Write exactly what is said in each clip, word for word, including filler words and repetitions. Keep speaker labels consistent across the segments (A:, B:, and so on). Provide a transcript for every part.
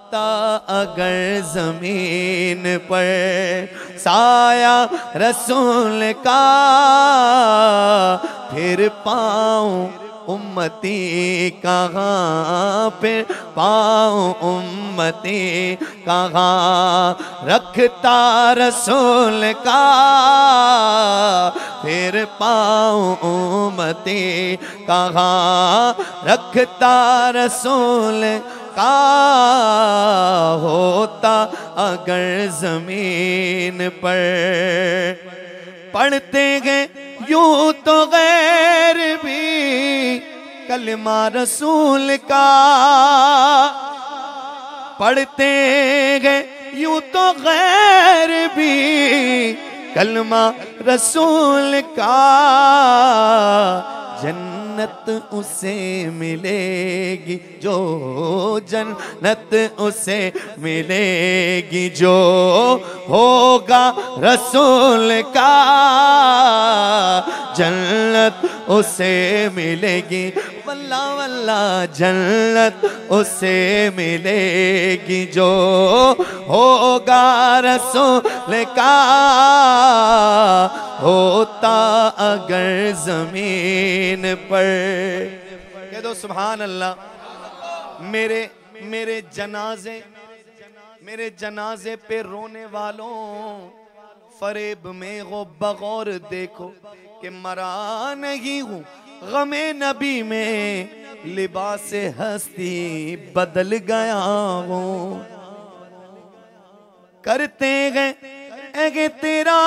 A: होता अगर जमीन पर साया रसूल का, फिर पाऊं उम्मती कहाँ, फिर पाऊं उम्मती कहाँ। रखता रसूल का, फिर पाऊं उम्मती कहाँ। रखता रसूल का, होता अगर जमीन पर। पढ़ते गए यूं तो गैर भी कलमा रसूल का, पढ़ते गए यूं तो गैर भी कलमा रसूल का। जन्नत उसे मिलेगी जो, जन्नत उसे मिलेगी जो होगा रसूल का। जन्नत उसे मिलेगी, वल्ला वल्ला जन्नत उसे मिलेगी जो होगा रसूल का। होता अगर जमीन पर। कह दो सुभान अल्लाह। मेरे मेरे जनाजे मेरे जनाजे पे रोने वालों, फरेब में गो बगौर देखो कि मरा नहीं हूँ गमे नबी में, लिबास हस्ती बदल गया हूँ। करते गए तेरा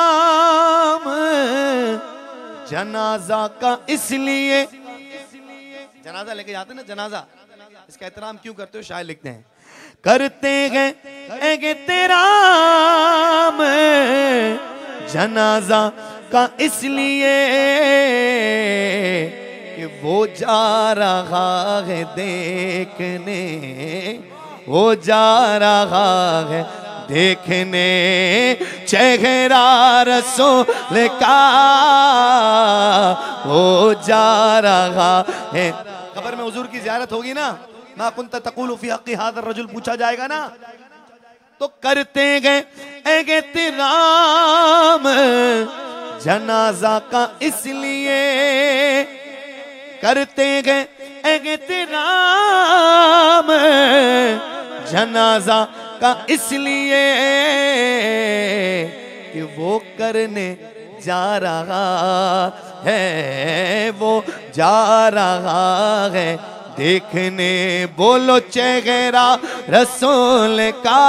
A: जनाजा का, इसलिए जनाजा लेके जाते ना, जनाजा इसका एहतराम क्यों करते हो? शायर लिखते हैं करते गए तेरा जनाजा का, इसलिए कि वो जा रहा है देखने, वो जा रहा है देखने चेहरा रसूल का। वो जा रहा है, कब्र में हुजूर की ज़ियारत होगी ना, मा कुंत तक़ूलु फ़ी हक़्क़ि हाज़ा रजुल पूछा जाएगा ना, तो करते गए एहतराम जनाजा का, इसलिए करते गए एहतराम जनाजा का, इसलिए कि वो करने जा रहा है, वो जा रहा है देखने। बोलो चेहरा रसूल का,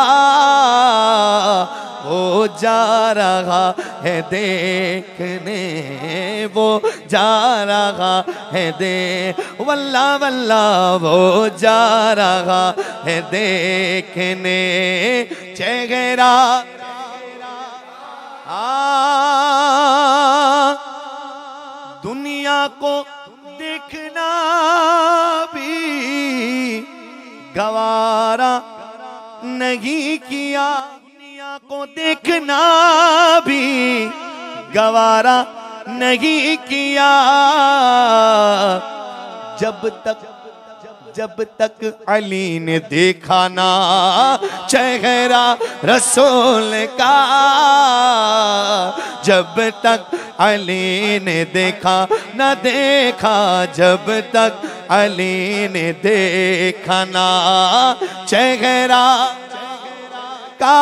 A: वो जा रहा है देखने, वो जा रहा है दे, वल्ला वल्ला वो जा रहा है देखने चेहरा। हाँ दुनिया को देखना भी गवारा नहीं किया, दुनिया को देखना भी गवारा नहीं किया। जब तक जब तक अली ने देखा ना चेहरा रसूल का, जब तक अली ने देखा ना देखा, जब तक अली ने देखा ना चेहरा का,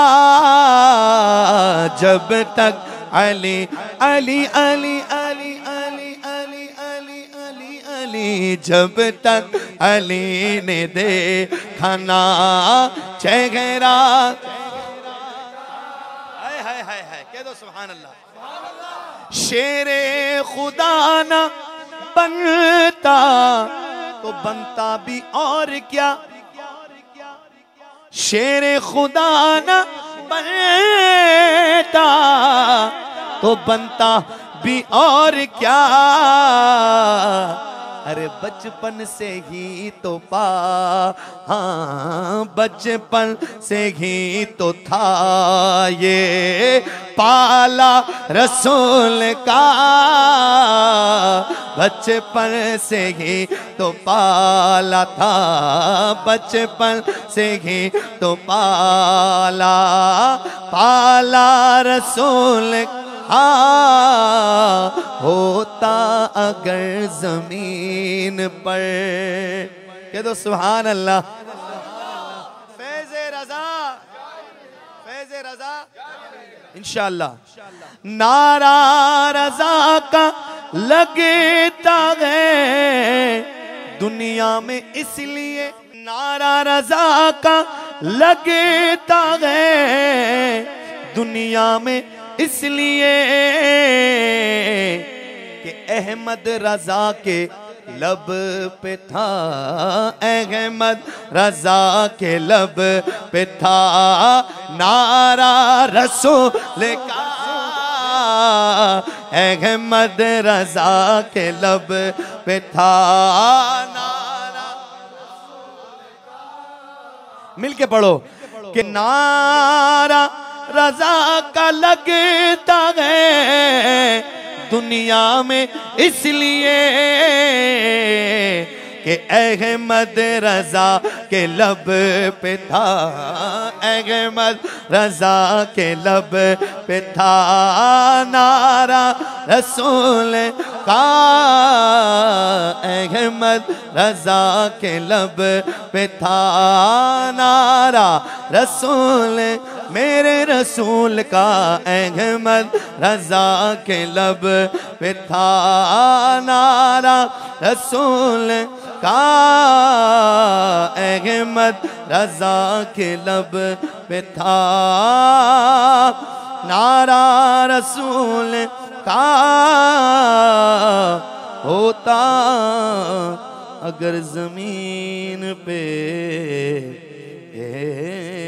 A: जब तक अली अली अली अली अली अली अली अली अली, जब तक अली ने देखा ना चेहरा। हाय हाय हाय हाय कह दो सुभान अल्लाह। शेरे खुदा ना बनता तो बनता भी और क्या, शेरे खुदा ना बनता तो बनता भी और क्या। अरे बचपन से ही तो पा, हाँ बचपन से ही तो था ये पाला रसूल का, बचपन से ही तो पाला था, बचपन से ही तो पाला, पाला रसूल आ होता अगर जमीन पर। कह दो सुभान अल्लाह। फैज़े रज़ा, फैज़े रज़ा इंशाअल्लाह। नारा रज़ा का लगता है दुनिया में इसलिए, नारा रज़ा का लगता है दुनिया में इसलिए कि अहमद रज़ा के लब पे था, अहमद रज़ा के लब पे था नारा रसूल का, अहमद रज़ा के लब पे था नारा। मिलके पढ़ो कि नारा रज़ा का लगता है दुनिया में इसलिए कि अहमद रज़ा के लब पे था, अहमद रज़ा के लब पे था नारा रसूल का, अहमद रज़ा के लब पे था नारा रसूल, मेरे रसूल का अहमद रज़ा के लब पे था नारा रसूल का, अहमद रज़ा के लब पे था नारा रसूल का, होता अगर ज़मीन पे